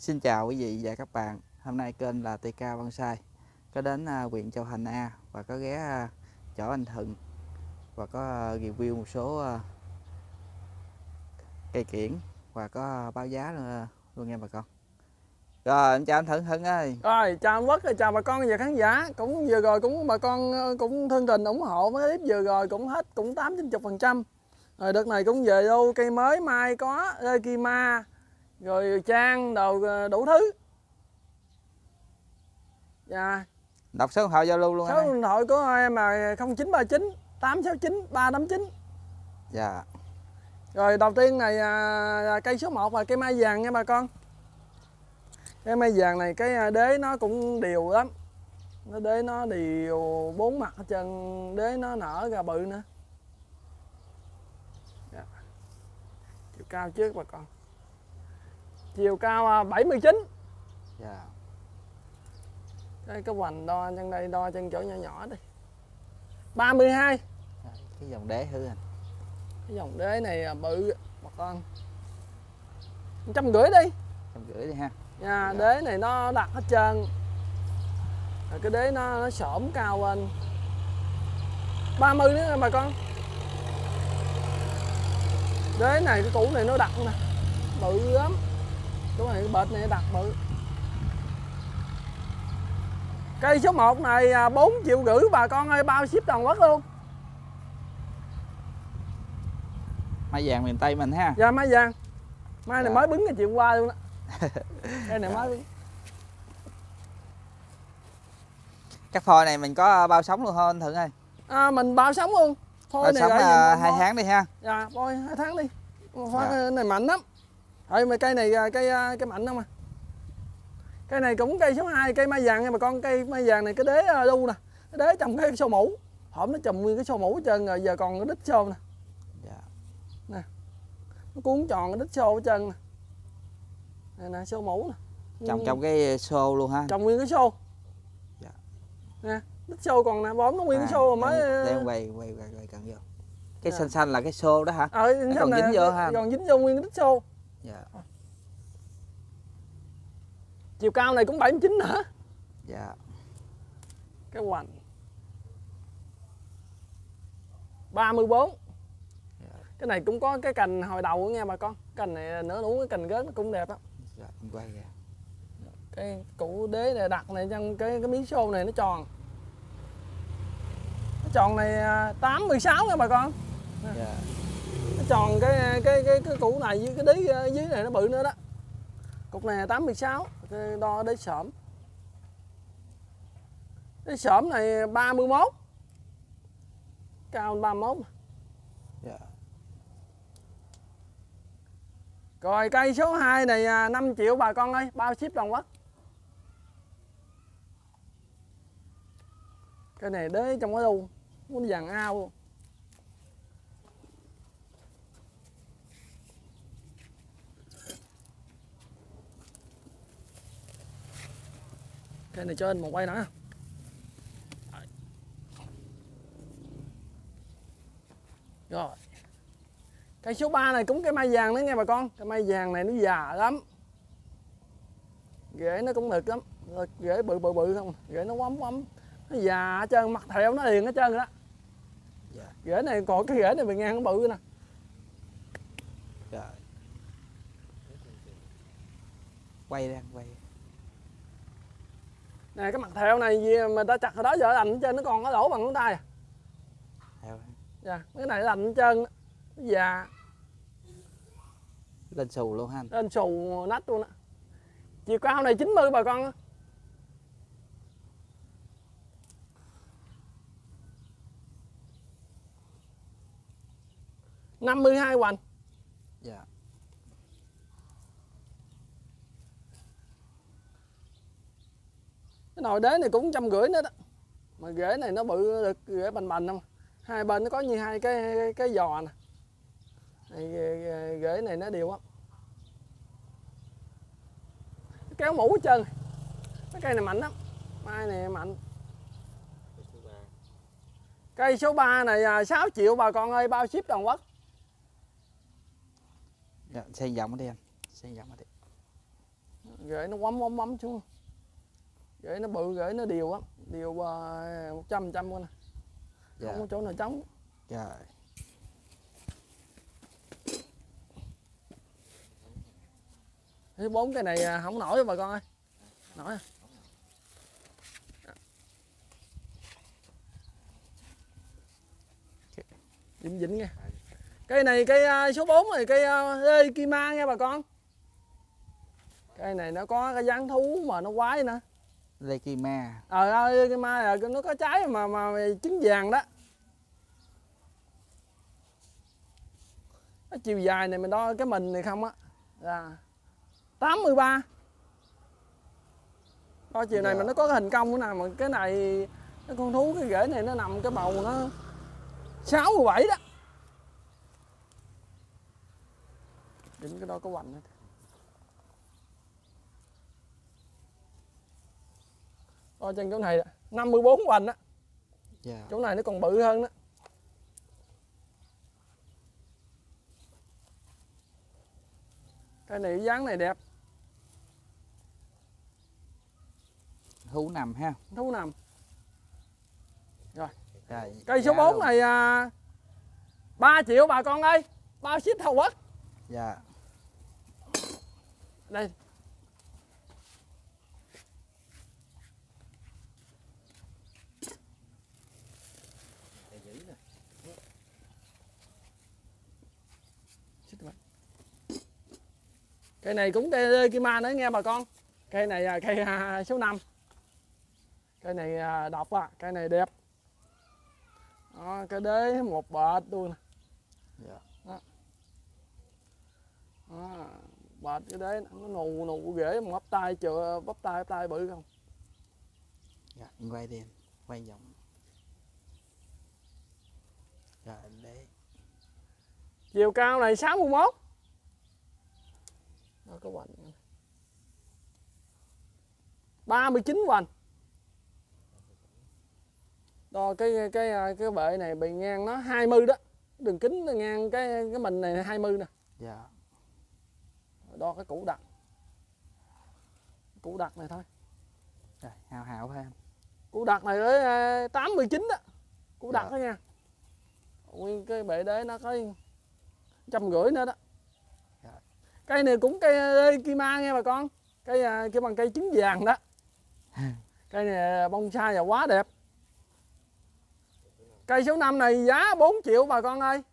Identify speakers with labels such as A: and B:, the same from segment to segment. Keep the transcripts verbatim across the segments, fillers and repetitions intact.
A: Xin chào quý vị và các bạn. Hôm nay kênh là tê ca Bonsai có đến uh, huyện Châu Thành A và có ghé uh, chỗ anh Thuận và có uh, review một số uh, cây kiển và có uh, báo giá uh, luôn nha bà con. Rồi em chào anh Thuận Thuận ơi.
B: Rồi chào anh Quốc, chào bà con và khán giả. Cũng vừa rồi cũng bà con cũng thân tình ủng hộ mấy clip vừa rồi cũng hết cũng tám chín mươi phần trăm. Rồi đợt này cũng về đâu cây mới mai có Kima rồi trang đồ đủ thứ. Dạ.
A: Đọc số điện thoại Zalo luôn
B: Số điện thoại của em là không chín ba chín tám sáu chín ba tám chín.
A: Dạ.
B: Rồi đầu tiên này là cây số một là cây mai vàng nha bà con. Cái mai vàng này cái đế nó cũng đều lắm. Nó đế nó đều bốn mặt hết trơn, đế nó nở ra bự nữa. Dạ. Chiều cao trước bà con. Chiều cao bảy mươi chín.
A: Dạ.
B: Đây cái hoành đo chân đây, đo chân chỗ nhỏ nhỏ đi. ba mươi hai.
A: Cái dòng đế thử anh.
B: Cái dòng đế này bự bà con. một trăm rưỡi đi.
A: một trăm rưỡi đi ha.
B: Nha, đế này nó đặt hết trơn. Rồi cái đế nó nó xổm cao lên. ba mươi nữa bà con. Đế này cái củ này nó đặt nè. Bự lắm. Cái này cái bệt này đặt bự. Cây số một này bốn triệu rưỡi bà con ơi, bao ship toàn quốc luôn.
A: Mai vàng miền Tây mình ha.
B: Dạ mai vàng. Mai này dạ. Mới bứng cái chiều qua luôn đó. Cây này mới bứng.
A: Các phôi này mình có bao sống luôn không anh Thuận ơi?
B: À, mình bao sống luôn. Phôi
A: bao
B: này
A: sống là hai tháng đi ha.
B: Dạ, phôi hai tháng đi. Phôi dạ. Này mạnh lắm. Thôi mà cây này cây cây mạnh không à. Cây này cũng cây số hai, cây mai vàng nha bà con, cây mai vàng này cái đế đu nè, cái đế trồng cái xô mũ. Hổm nó trồng nguyên cái xô mũ hết trơn rồi, giờ còn cái đít xô nè.
A: Dạ.
B: Nè. Nó cuốn tròn cái đít xô hết trơn nè. Nè nè xô mũ nè.
A: Trồng trong cái xô luôn ha.
B: Trồng nguyên cái xô.
A: Dạ.
B: Nè, đít xô còn nè, bóm nó nguyên à, cái xô mà mới
A: để em quay quay quay quay cận vô. Cái dạ. xanh xanh là cái xô đó hả?
B: Ờ,
A: còn dính vô ha.
B: Còn dính vô nguyên cái đít xô.
A: Dạ.
B: Chiều cao này cũng bảy mươi chín hả?
A: Dạ.
B: Cái hoành ba mươi bốn. Dạ. Cái này cũng có cái cành hồi đầu nha bà con. Cành này nữa đủ cái cành gớt nó cũng đẹp á.
A: Dạ, em quay kìa.
B: Cái củ đế này đặt này trong cái cái miếng xô này nó tròn. Nó tròn này tám mươi sáu nha bà con. Dạ. Nó tròn cái cái cái cái củ này với cái đế dưới này nó bự nữa đó. Cục này tám mươi sáu, đo đế xổm. Đế xổm này ba mươi mốt. Cao ba mươi mốt.
A: Dạ.
B: Rồi cây số hai này năm triệu bà con ơi, bao ship toàn quốc. Cái này đế trong cái đu, nó vàng ao luôn. Cây này cho anh một quay nữa. Rồi. Cây số ba này cũng cây mai vàng nữa nghe bà con. Cây mai vàng này nó già lắm. Rễ nó cũng được lắm. Rễ bự bự bự không. Rễ nó quắm quắm. Nó già hết trơn, mặt thẹo nó liền hết trơn rồi đó. Dạ. Rễ này còn cái rễ này bề ngang nó bự nè.
A: Dạ. Quay ra, quay.
B: Nè cái mặt thẹo này gì mà ta chặt hồi đó giờ lành hết trơn, nó còn có lỗ bằng ngón tay à.
A: Thẹo.
B: Dạ, cái này lành hết trơn, nó già.
A: Lên xù luôn ha.
B: Lên xù nách luôn á. Chiều cao này chín mươi bà con. năm mươi hai hoành.
A: Dạ.
B: Cái nồi đế này cũng trăm rưỡi nữa đó. Mà rễ này nó bự được, rễ bành bành không. Hai bên nó có như hai cái cái, cái giò nè. Rễ này nó đều á. Kéo mũ hết trơn. Cái cây này mạnh lắm. Mai này mạnh. Cây số ba này sáu triệu bà con ơi, bao ship toàn quốc.
A: Dạ, xây vòng ở đây anh, xây vòng ở đây.
B: Rễ nó quắm quắm quắm xuống. Rễ nó bự, rễ nó đều lắm, đều một trăm phần trăm con nè.
A: Dạ.
B: Không có chỗ nào trống.
A: Trời.
B: Thứ bốn cái này không nổi bà con ơi. Nổi à. Vĩnh vĩnh nha. Cây này cây số bốn này cây ê, Kima nha bà con. Cây này nó có cái dáng thú mà nó quái nữa.
A: Lê Kima.
B: Ờ à, Kima là nó có trái mà mà trứng vàng đó. Cái chiều dài này mình đo cái mình này không á là tám mươi ba. Đo chiều này
A: Dạ.
B: mà nó có cái hình cong nữa nào mà cái này cái con thú cái rễ này nó nằm cái bầu nó sáu mươi bảy đó. Đỉnh cái đó có hoành nữa. Đo trên chỗ này năm mươi bốn hoành á.
A: Dạ.
B: Chỗ này nó còn bự hơn đó. Cái này dáng này đẹp.
A: Thú nằm ha.
B: Thú nằm. Rồi.
A: Rồi.
B: Cây số
A: dạ
B: bốn
A: luôn.
B: này à, ba triệu bà con ơi. Bao ship thầu quốc.
A: Dạ.
B: Đây. Cây này cũng cây Kima nữa nghe bà con. Cây này là cây à, số năm. Cây này à, độc à, cây này đẹp. Đó, cái đế một bệt luôn.
A: Dạ.
B: Đó. Đó, bệt cái đế nó nù nù rễ một bắp tay chừa bắp tay bắp tay bự không.
A: Dạ, quay đi, quay vòng. Rồi đấy.
B: Chiều cao này sáu mươi mốt. Đó có hoành. ba mươi chín hoành. Đo cái cái cái bệ này bề ngang nó hai mươi đó. Đường kính ngang cái cái mình này hai mươi nè.
A: Dạ.
B: Đo cái củ đặc. Củ đặc này thôi.
A: Rồi, hào hào ha.
B: Củ đặc này tới tám mươi chín đó. Củ
A: Dạ.
B: đặc đó nha. Nguyên cái bệ đế nó có trăm rưỡi nữa đó.
A: Dạ.
B: Cây này cũng cây Kima nha bà con. Cây kia bằng cây trứng vàng đó. Cây này bonsai và quá đẹp. Cây số năm này giá bốn triệu bà con ơi.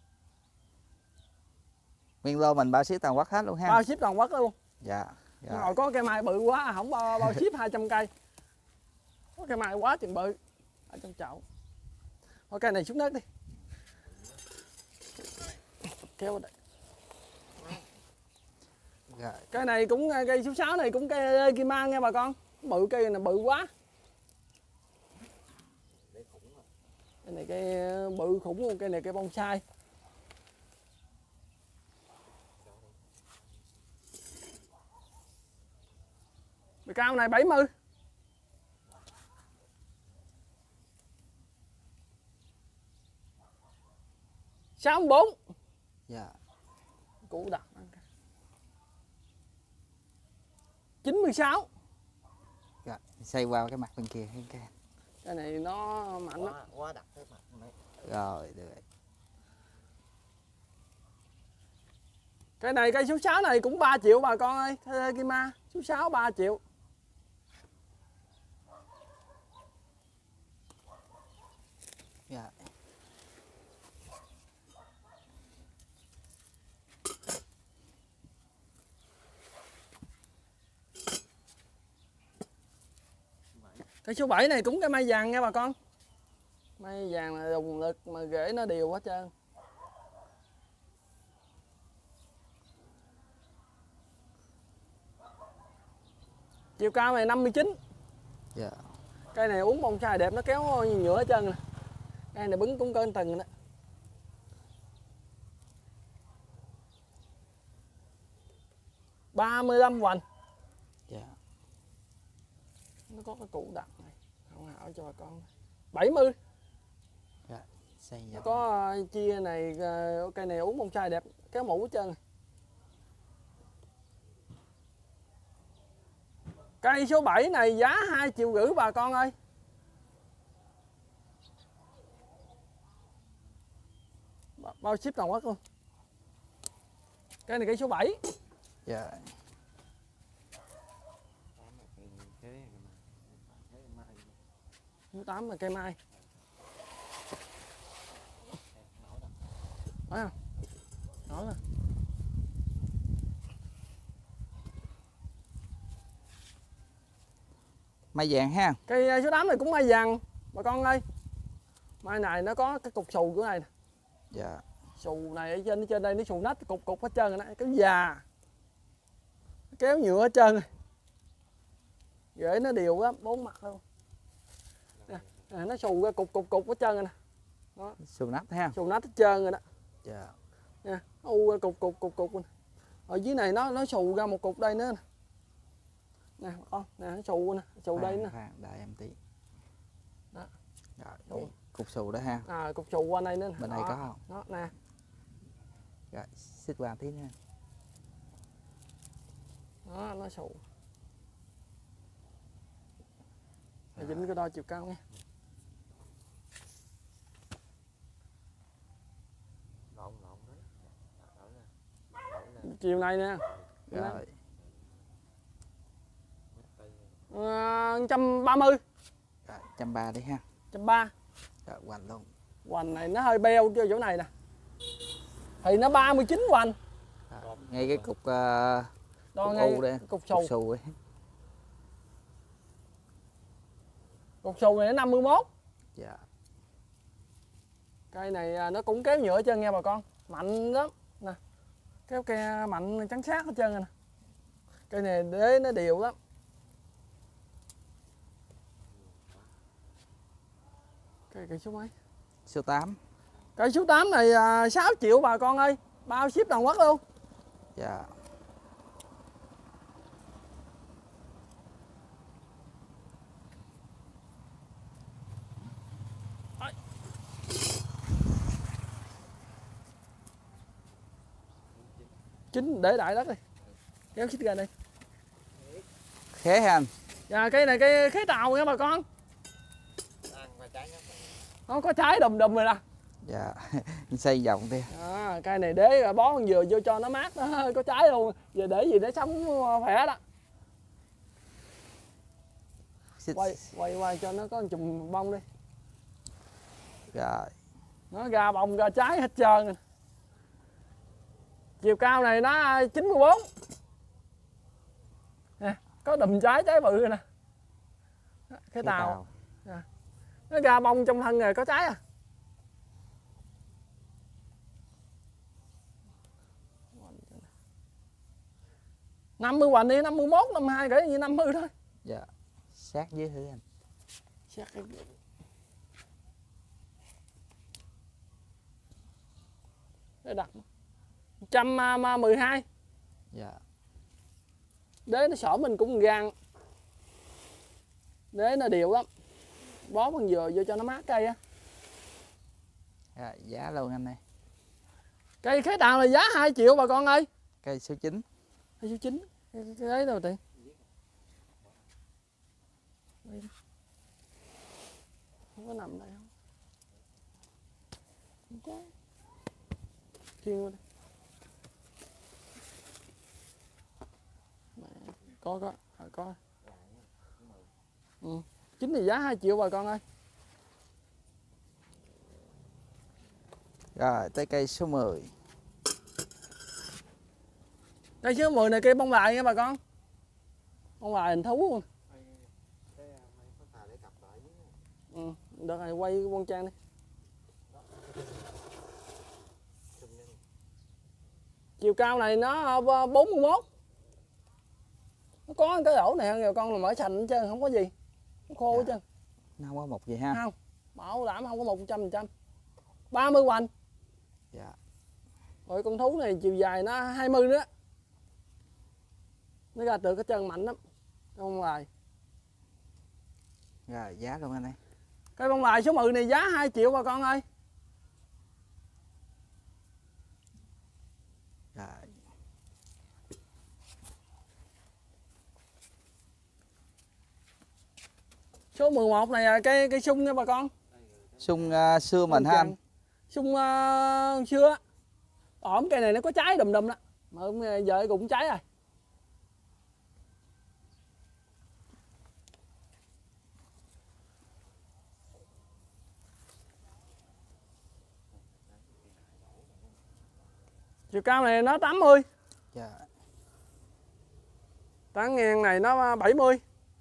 A: Nguyên lô mình bao ship toàn quốc hết luôn ha.
B: Bao ship toàn quốc luôn.
A: Dạ. Rồi.
B: Rồi có cây mai bự quá không bao, bao ship hai trăm cây. Có cây mai quá chừng bự ở trong chậu. Thôi cây này xuống đất đi. Kéo vào đây.
A: Rồi.
B: Cây này cũng cây số sáu này cũng cây Kima nha bà con. Bự cây này bự quá. Cây này cây bự khủng luôn, cây này cây bonsai. Bề cao này bảy mươi. sáu mươi bốn.
A: Dạ.
B: Củ đặc. chín mươi sáu.
A: Rồi, xoay qua cái mặt bên kia cái cái.
B: Cái này nó mạnh lắm.
C: Quá, quá đặc cái mặt này.
A: Rồi, được.
B: Cái này cây số sáu này cũng ba triệu bà con ơi. Cây Kima số sáu ba triệu.
A: Dạ.
B: Cây số bảy này cũng cây mai vàng nha bà con. Mai vàng là dùng lực mà rễ nó đều hết trơn. Chiều cao này năm mươi chín.
A: Dạ.
B: Cây này uống bonsai đẹp nó kéo như nhựa hết trơn nè. Cây này bứng cũng cỡ tầng đó. ba mươi lăm hoành.
A: Dạ.
B: Nó có cái củ đặc này. Hảo hảo cho bà con. bảy mươi.
A: Rồi, xoay
B: Nó
A: vòng.
B: có chia này, cây này uống bonsai đẹp kéo mũ hết trơn. Cây số bảy này giá hai triệu rưỡi bà con ơi. Bao ship toàn quốc luôn. Cây này cây số bảy.
A: Dạ.
B: Số tám là cây mai. Phải không? Nói nè.
A: Mai vàng ha.
B: Cây số tám này cũng mai vàng bà con ơi. Mai này nó có cái cục xù của này nè.
A: Dạ.
B: Xù này ở trên ở trên đây nó xù nách cục cục hết trơn rồi đó, kéo già. Kéo nhựa hết trơn rồi. Rễ nó đều á, bốn mặt luôn. Nè, nè, nó xù ra cục cục cục hết trơn rồi nè. Đó.
A: Xù nách ha.
B: Xù nách hết trơn rồi đó.
A: Dạ.
B: Nè, nó u ra cục cục cục cục. Ở dưới này nó nó xù ra một cục đây nữa nè. Nè con, nè nó xù nè, xù đây nè.
A: Khoan, đợi em tí.
B: Đó.
A: Rồi, cục xù đó ha.
B: À, cục xù qua đây nữa nè.
A: Bên này
B: đó,
A: có không?
B: Đó nè.
A: Rồi, xích qua tí nữa.
B: Đó, nó xù. Rồi. Dính cái đo chiều cao nha. Chiều này nè.
A: Rồi.
B: À, một trăm ba mươi.
A: Rồi, một trăm ba mươi đi ha.
B: một trăm ba mươi.
A: Rồi, hoành luôn.
B: Hoành này nó hơi beo cho chỗ này nè. Thì nó ba mươi chín hoành.
A: Rồi, ngay cái cục uh,
B: Đo
A: cục
B: ngay
A: u đây,
B: cục xù.
A: cục xù ấy.
B: Cục xù này nó năm mươi mốt.
A: Dạ.
B: Cây này nó cũng kéo nhựa hết trơn nha bà con. Mạnh lắm. Nè. Kéo ke mạnh trắng sát hết trơn rồi nè. Cây này đế nó đều lắm. Cây cây số mấy?
A: Số tám.
B: Cây số tám này à, sáu triệu bà con ơi. Bao ship toàn quốc luôn.
A: Dạ.
B: Chín để đại đất đi. Kéo xích ra đây.
A: Khế ha anh.
B: Dạ cây này cây khế tàu nha bà con. Nó có trái đùm đùm rồi nè.
A: Dạ. Xây vòng đi.
B: À, cây này đế bó con dừa vô cho nó mát nó hơi có trái luôn. Giờ để gì để sống khỏe đó.
A: Xích.
B: Quay quay quay cho nó có một chùm bông đi.
A: Rồi.
B: Nó ra bông ra trái hết trơn rồi. Chiều cao này nó chín mươi bốn. Nè, có đùm trái trái bự rồi nè. Cái tàu. Nè. Nó ra bông trong thân rồi có trái à. năm mươi hoành đi, năm mươi mốt, năm mươi hai kể như năm mươi thôi.
A: Dạ. Sát dưới thử anh.
B: Sát cái... Để đặt một trăm mười hai.
A: Dạ.
B: Đế nó xỏ mình cũng gan. Đế nó đều lắm. Bó con dừa vô cho nó mát cây á.
A: Rồi, giá luôn anh ơi.
B: Cây khế tàu là giá hai triệu bà con ơi.
A: Cây số chín.
B: Cây số chín. Cái đấy đâu tiền. Không có nằm đây không? Không có. Khiêng luôn đi. Có có, à, có. Ừ. Chín thì giá hai triệu bà con ơi.
A: Rồi, tới cây số mười.
B: Cây số mười này cây bông lại nha bà con. Bông lại hình thú luôn. Ừ, đợt này quay con trang đi. Chiều cao này nó bốn mươi mốt. Nó có cái ổ này rồi con là mở sành hết trơn, không có gì. Nó khô hết trơn.
A: Nó không có một gì ha.
B: Không, bảo đảm không có một trăm phần trăm. ba mươi hoành.
A: Dạ.
B: Rồi con thú này chiều dài nó hai mươi nữa. Nó ra từ cái chân mạnh lắm. Bông lại.
A: Rồi, giá luôn anh ơi.
B: Cây bông lại số mười này giá hai triệu bà con ơi.
A: Rồi.
B: Số mười một này là cây cây sung nha bà con.
A: Sung uh, xưa mình ha anh.
B: Sung uh, xưa. Ổm cây này nó có trái đùm đùm đó. Mà giờ cũng trái rồi. Chiều cao này nó tám mươi.
A: Dạ.
B: Tán ngang này nó bảy mươi.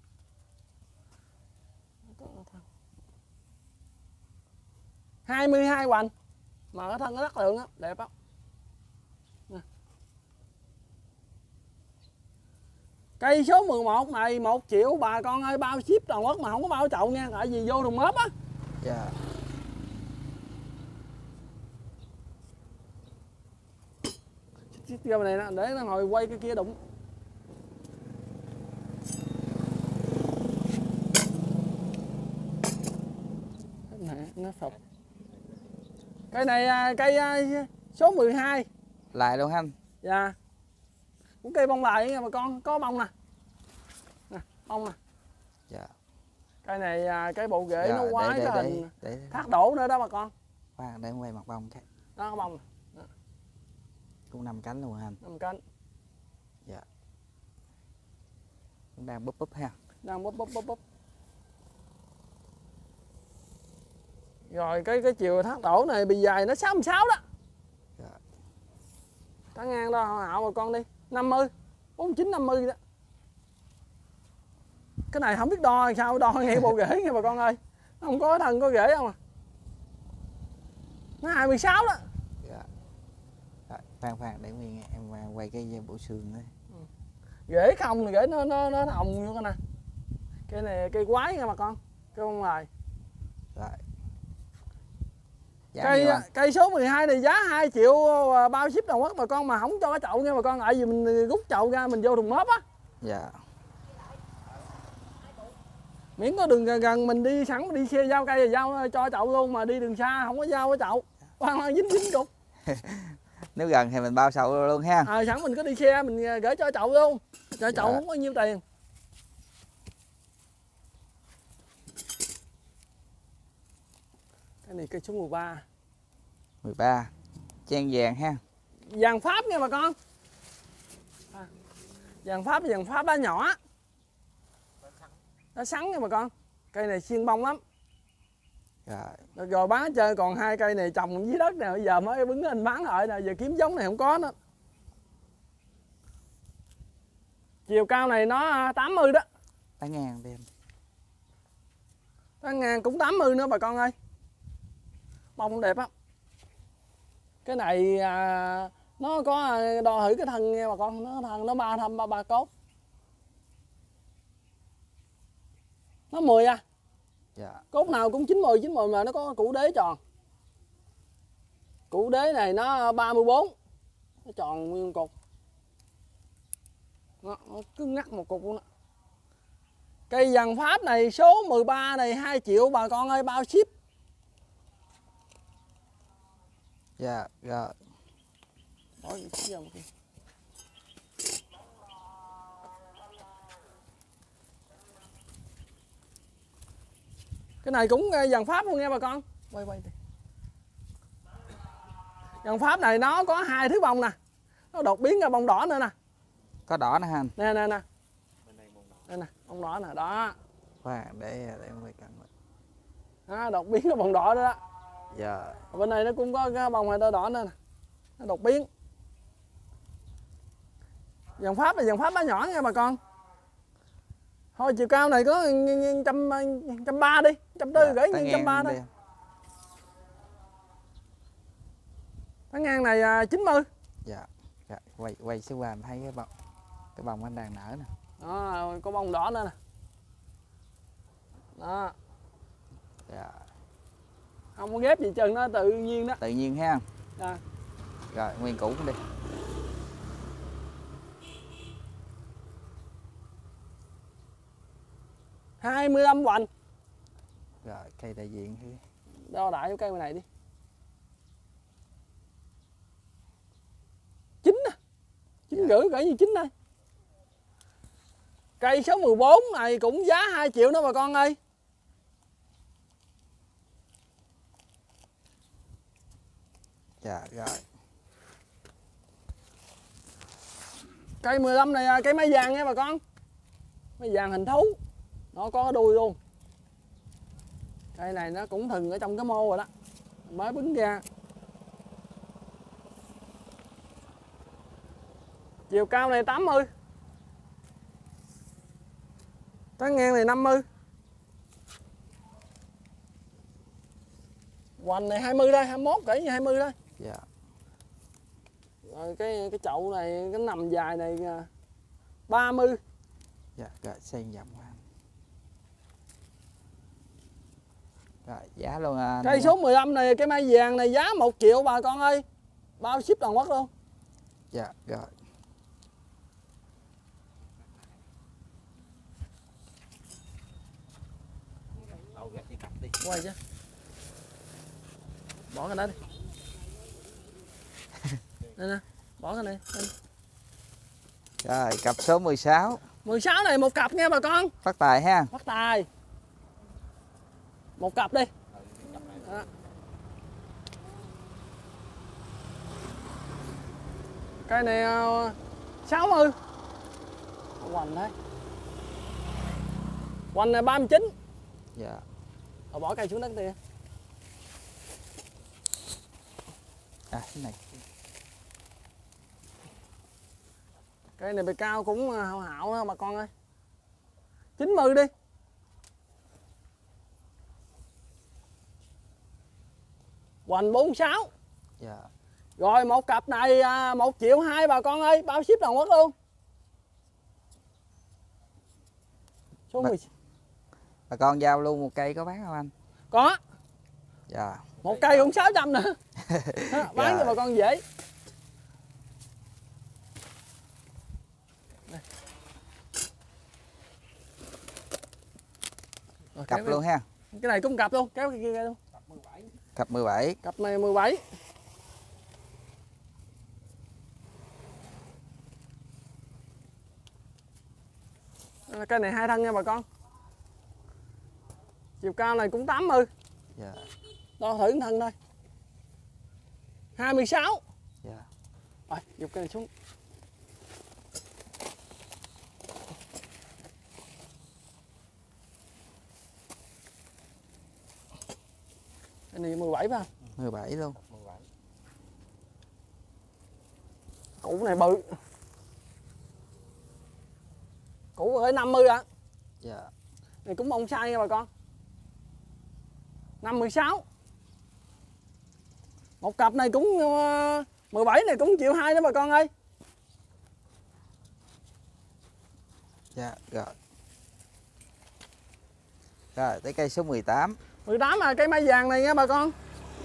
B: hai mươi hai hoành. Mà cái thân nó rất lượng á, đẹp á. Cây số mười một này một triệu bà con ơi, bao ship toàn quốc mà không có bao chậu nha, tại vì vô thùng mớp á.
A: Dạ.
B: Chiếc kia này để nó ngồi quay cái kia đụng. Nè, nó sụp. Cây này cây số mười hai.
A: Lại luôn ha anh.
B: Dạ. Cũng cây bông lại nha bà con, có bông nè. Nè, bông nè.
A: Dạ.
B: Cây này cái bộ rễ
A: Dạ,
B: nó quái
A: để,
B: cái
A: để,
B: hình
A: để, để.
B: thác đổ nữa đó bà con.
A: Khoan để em quay mặt bông cái.
B: Đó có bông nè. Đó.
A: Cũng năm cánh luôn ha anh.
B: năm cánh.
A: Dạ. Cũng đang búp búp ha.
B: Đang búp búp búp búp. Rồi cái cái chiều thác đổ này bì dài nó sáu mươi sáu đó.
A: Dạ.
B: Tán ngang đó hạo bà con đi. năm mươi. bốn mươi chín năm mươi đó. Cái này không biết đo hay sao, đo ngay bộ rễ nha bà con ơi. Nó không có thân có rễ không à. Nó hai mươi sáu đó.
A: Dạ. Rồi, khoan khoan để nguyên em quay cái bộ xương đấy.
B: Ừ. Rễ không thì rễ nó nó nó hồng như cái nè. Cây này cây quái nha bà con. Cây bông ngoài.
A: Rồi. Dạ,
B: Cây cây số mười hai này giá hai triệu bao ship toàn quốc bà con, mà không cho cái chậu nha bà con, tại vì mình rút chậu ra mình vô thùng mớp á.
A: Dạ.
B: Miễn có đường gần, gần mình đi sẵn mình đi xe giao cây rồi giao cho chậu luôn, mà đi đường xa không có giao cái chậu. Khoan khoan dính dính cục.
A: Nếu gần thì mình bao sậu luôn ha.
B: À, sẵn mình có đi xe mình gửi cho chậu luôn. Cho chậu
A: Dạ.
B: không có nhiêu tiền. Cái này cây số mười ba.
A: mười ba. Trang vàng ha.
B: Vàng Pháp nha bà con. À, vàng Pháp vàng Pháp đá nhỏ. Đá sắn nha bà con. Cây này xiên bông lắm.
A: Rồi.
B: Được rồi bán chơi, còn hai cây này trồng dưới đất nè, bây giờ mới bứng lên bán lại nè, giờ kiếm giống này không có nữa. Chiều cao này nó tám mươi đó.
A: Tán ngang đem.
B: Tán ngang cũng tám mươi nữa bà con ơi. Bông đẹp á. Cái này à, nó có đo thử cái thân nha bà con, nó thân nó ba thăm ba ba cốt. Nó mười à.
A: Dạ.
B: Cốt nào cũng chín mươi chín mươi mà nó có củ đế tròn. Củ đế này nó ba mươi bốn. Nó tròn nguyên cục. Nó, nó cứng ngắc một cục luôn đó. Cây vàng Pháp này số mười ba này hai triệu bà con ơi, bao ship.
A: Dạ, rồi.
B: Ôi, cái này cũng vàng Pháp luôn nha bà con. Quay quay đi. Vàng Pháp này nó có hai thứ bông nè. Nó đột biến ra bông đỏ nữa nè.
A: Có đỏ nè anh.
B: Nè nè nè. Đây nè, bông đỏ nè, đó.
A: Khoan để để em quay cận.
B: Đó, đột biến ra bông đỏ đó đó.
A: Dạ.
B: Bên này nó cũng có cái bông này đỏ nữa nè. Nó đột biến. Vàng Pháp là vàng Pháp đá nhỏ nha bà con. Thôi chiều cao này có trăm trăm ba đi, trăm tư gửi như trăm ba thôi. Tán ngang này chín mươi.
A: Dạ. Dạ. Quay quay xíu qua em thấy cái bông cái bông anh đang nở nè.
B: Đó, có bông đỏ nữa nè. Đó.
A: Dạ.
B: Không có ghép gì trơn, nó tự nhiên đó.
A: Tự nhiên ha.
B: Dạ.
A: Rồi nguyên củ đi.
B: hai mươi lăm hoành.
A: Rồi cây đại diện thì
B: Đo đại cái cây này đi. chín nè. chín
A: Dạ.
B: rưỡi cỡ như chín đây. Cây số mười bốn này cũng giá hai triệu nữa bà con ơi.
A: Dạ rồi.
B: Cây mười lăm này cây mai vàng nha bà con. Mai vàng hình thú. Nó có đuôi luôn. Cây này nó cũng thừng ở trong cái mô rồi đó. Mới bứng ra. Chiều cao này tám mươi. Tán ngang này năm mươi. Hoành này hai mươi đây, hai mươi mốt kỹ như hai mươi đây.
A: Dạ.
B: Rồi cái cái chậu này cái nằm dài này ba mươi.
A: Dạ rồi xây vòng qua. Rồi giá luôn à.
B: Cây số mười lăm này cái mai vàng này giá một triệu bà con ơi. Bao ship toàn quốc luôn.
A: Dạ rồi.
B: Quay chứ. Bỏ cái đó đi. Đây nè, bỏ cái này. Đây.
A: Rồi cặp số mười sáu.
B: mười sáu này một cặp nha bà con.
A: Phát tài ha.
B: Phát tài. Một cặp đi. Đó. Cây này uh, sáu mươi. Hoành đấy. Hoành này ba mươi chín.
A: Dạ.
B: Rồi bỏ cây xuống đất đi.
A: À cái này.
B: Cây này bề cao cũng hảo hảo đó bà con ơi. chín mươi đi. Hoành bốn mươi sáu.
A: Dạ.
B: Rồi một cặp này một triệu hai bà con ơi, bao ship toàn quốc luôn. Số
A: Bà,
B: mười.
A: bà con giao luôn một cây có bán không anh?
B: Có.
A: Dạ.
B: Một cây cũng sáu trăm nữa. Bán cho bà con dễ. Rồi,
A: Cặp luôn ha.
B: Cái này cũng cặp luôn, kéo cái kia ra luôn.
A: Cặp mười bảy.
B: Cặp này mười bảy. Cây này hai thân nha bà con. Chiều cao này cũng tám mươi.
A: Dạ.
B: Đo thử thân thôi. hai mươi sáu.
A: Dạ.
B: Rồi, dục cây này xuống. Cái này mười bảy phải không?
A: mười bảy luôn.
B: Củ này bự. Củ ở năm mươi ạ.
A: Dạ.
B: Này cũng bonsai nha bà con. năm mươi sáu. Một cặp này cũng uh, mười bảy này cũng triệu hai đó bà con ơi.
A: Dạ rồi. Rồi tới cây số mười tám.
B: mười tám là cây mai vàng này nha bà con.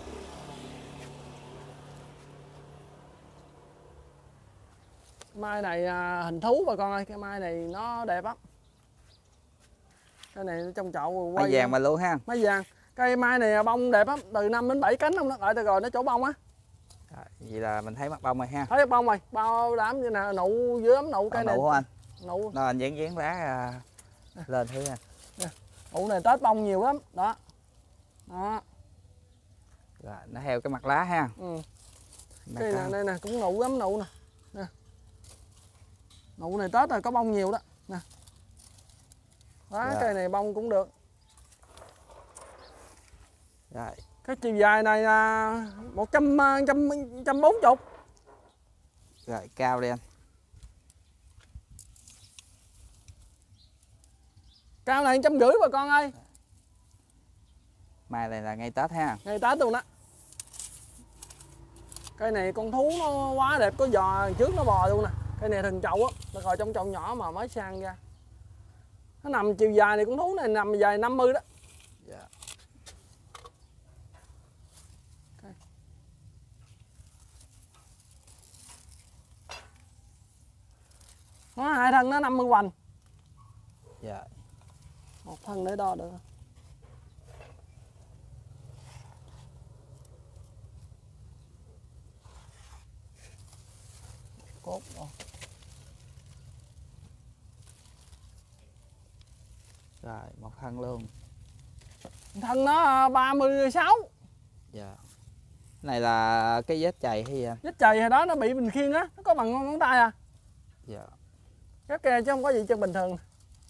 B: Mai này à, hình thú bà con ơi, cái mai này nó đẹp lắm. Cái này nó trong chậu quay.
A: Mai vàng mà luôn ha.
B: Mai vàng. Cây mai này bông đẹp lắm, từ năm đến bảy cánh không nó gọi từ rồi nó chỗ bông á.
A: Rồi, vậy là mình thấy mặt bông rồi ha.
B: Thấy bông rồi, bao đám như nè, nụ dữ lắm, nụ cây này.
A: Nụ không anh?
B: Nụ.
A: Nó anh dán dán lá à, lên thử nha.
B: Nụ này Tết bông nhiều lắm, đó. Đó.
A: Rồi, nó theo cái mặt lá ha.
B: Ừ.
A: Mặt
B: Cây này đây nè cũng nụ lắm, nụ nè. Nè. Nụ này Tết rồi có bông nhiều đó, nè. Đó,
A: dạ.
B: cây này bông cũng được.
A: Rồi.
B: Cái chiều dài này là một trăm, trăm, trăm bốn chục.
A: Rồi cao đi anh.
B: Cao này trăm rưỡi bà con ơi.
A: Mai này là ngày Tết ha.
B: Ngày Tết luôn đó. Cây này con thú nó quá đẹp, có giò trước nó bò luôn nè. Cây này thần chậu á, nó rồi trong chậu nhỏ mà mới sang ra. Nó nằm chiều dài này con thú này nằm dài năm mươi đó.
A: Dạ.
B: Okay. Nó hai thân nó năm mươi hoành.
A: Dạ.
B: Một thân để đo được. Cốt rồi.
A: Rồi, một thân luôn.
B: Thân nó ba mươi sáu.
A: Dạ. Này là cái vết chày hay gì anh?
B: Vết chày hồi đó nó bị bình khiên á, nó có bằng ngón tay à.
A: Dạ.
B: Các kia chứ không có gì chân bình thường.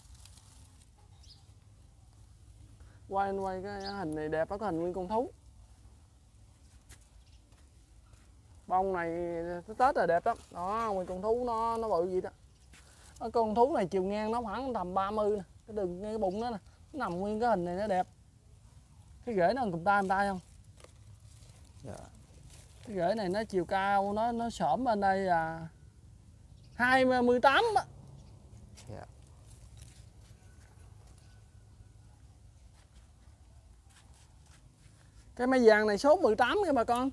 B: Quay quay cái hình này đẹp á, có hình nguyên con thú. Bông này Tết là đẹp lắm. Đó, nguyên con thú nó nó bự gì đó. Cái con thú này chiều ngang nó khoảng tầm ba mươi nè. Cái đường ngay cái bụng nó nè, nó nằm nguyên cái hình này nó đẹp. Cái rễ nó cùng tay tay không?
A: Dạ.
B: Cái rễ này nó chiều cao nó nó xổm bên đây là hai mươi tám á.
A: Dạ.
B: Cái mai vàng này số mười tám nha bà con.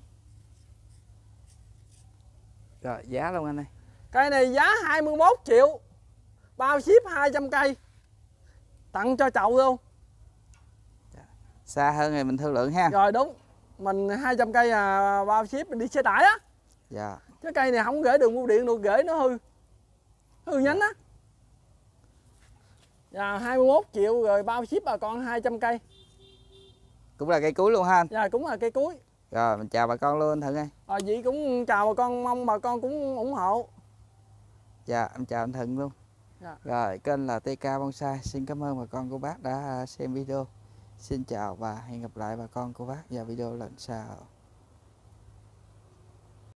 A: Rồi giá luôn anh ơi.
B: Cây này giá hai mươi mốt triệu. Bao ship hai trăm cây. Tặng cho chậu luôn.
A: Dạ. Xa hơn thì mình thương lượng ha.
B: Rồi đúng. Mình hai trăm cây à, bao ship mình đi xe tải á.
A: Dạ.
B: Cái cây này không gửi đường bưu điện được, gửi nó hư. Hư nhánh á. Dạ hai mươi mốt triệu rồi bao ship bà con hai trăm cây.
A: Cũng là cây cuối luôn ha anh.
B: Dạ cũng là cây cuối.
A: Rồi mình chào bà con luôn anh Thuận ơi.
B: Rồi vậy cũng chào bà con, mong bà con cũng ủng hộ.
A: Dạ em chào anh Thuận luôn.
B: Dạ.
A: Rồi kênh là tê ca Bonsai xin cảm ơn bà con cô bác đã xem video. Xin chào và hẹn gặp lại bà con cô bác vào video lần sau.